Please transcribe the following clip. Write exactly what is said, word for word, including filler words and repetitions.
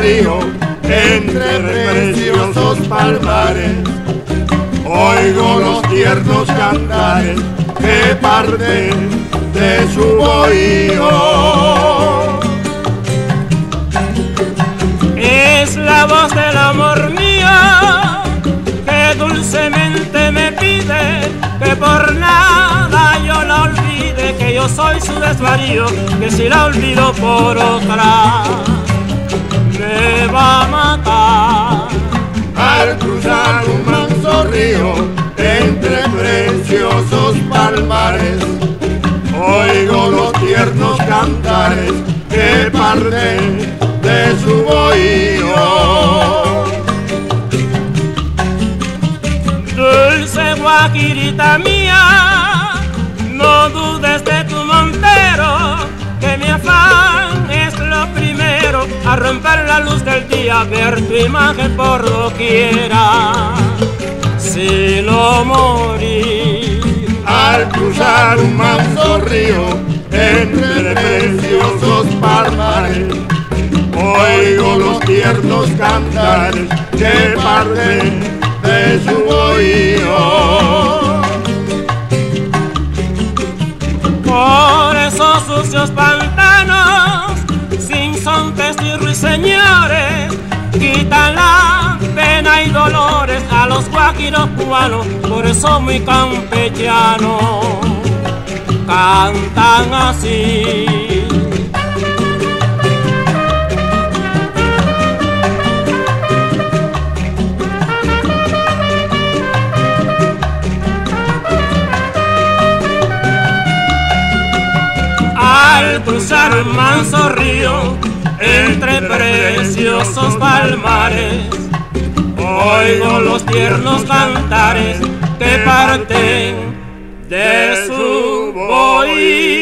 río, entre preciosos palmares, oigo los tiernos cantares que parten de su bohío. Es la voz del amor mío que dulcemente me pide que por nada yo la olvide, que yo soy su desvarío, que si la olvido por otra me va a matar. Al cruzar un manso río entre preciosos palmares, oigo los tiernos cantares que parten de su bohío. Dulce guajirita mía, no dudes de tu montero, que mi afán es lo primero, a romper la luz del día, ver tu imagen por doquiera, si no morir. Al cruzar un manso río entre preciosos palmares, oigo los tiernos cantares que parten de su bohío. Por esos sucios pantanos, sin sontes ni ruiseñores, quitan la pena y dolores a los guajiros cubanos, por eso muy campechanos cantan así. Al cruzar un manso río entre preciosos palmares, oigo los tiernos cantares que parten de su bohío.